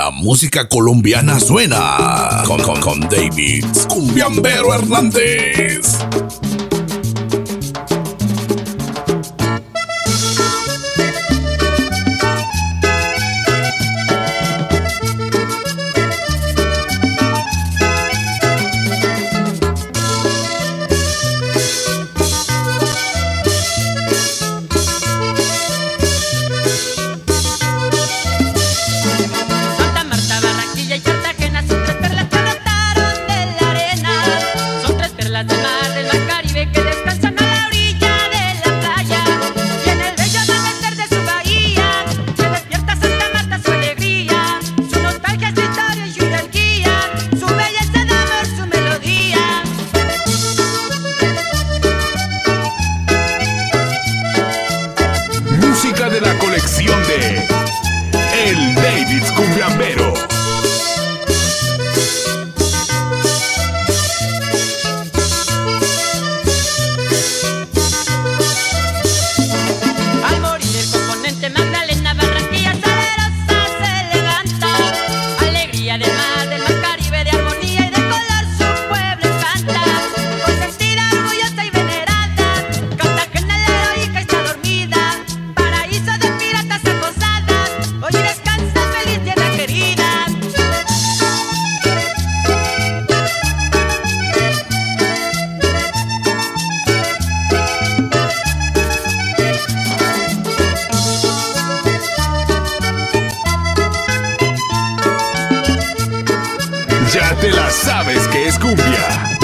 La música colombiana suena con David Cumbiambero Hernández. Música de la colección de El David Cumbiambero. Al morir el componente Magdalena, Barranquilla salerosa se levanta. Alegría del mar Caribe, de armonía y de color su pueblo canta. Con sentida orgullosa y venerada, Cartagena la heroica está dormida. Paraíso de piratas acosadas, hoy descansa feliz tierra querida. Ya te la sabes que es cumbia.